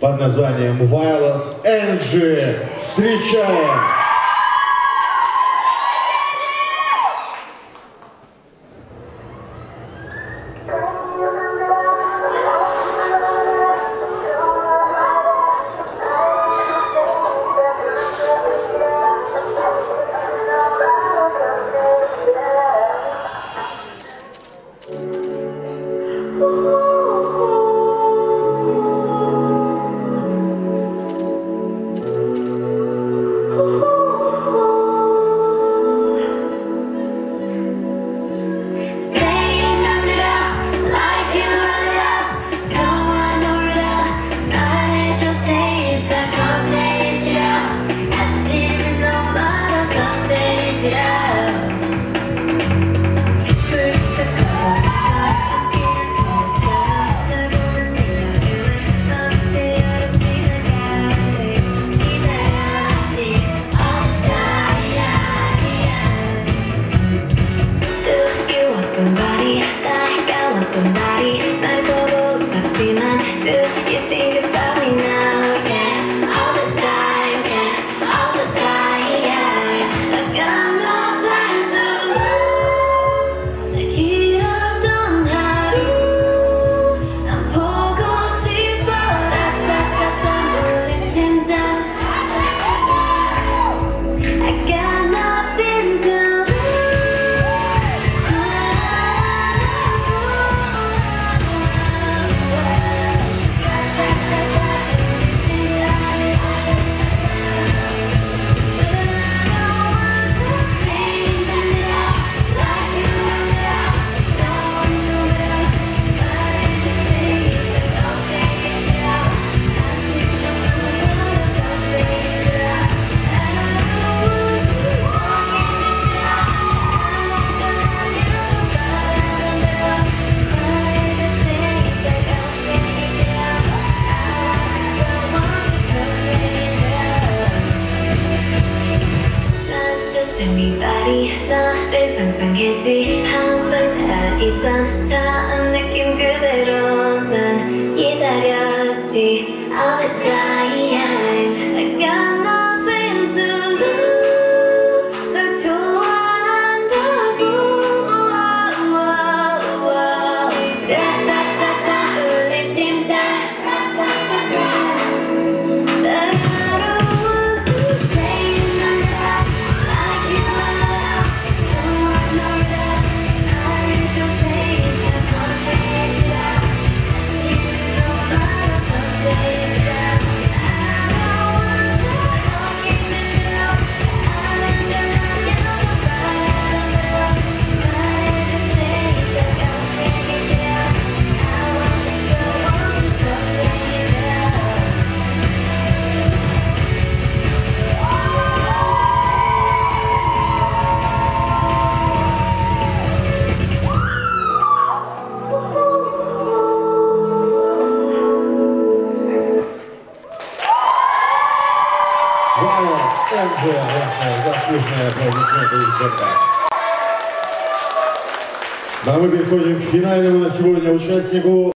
под названием Wireless Angie. Встречаем! Somebody, 날 보고 웃었지만 do you think about me now? Yeah, all the time, yeah, all the time, yeah. I got no time to lose. 내 길었던 하루 난 보고 싶어. 따따따따 울린 심장 I got nothing to lose. Anybody 나를 상상했지 항상 다 있던 처음 느낌 그대로 난 기다렸지 all this time I got nothing to lose. 널 좋아한다고 따따따따 울린 심장 Wireless Angie, ваши заслуженные аплодисменты, девчонка. Ну а мы переходим к финальному на сегодня участнику.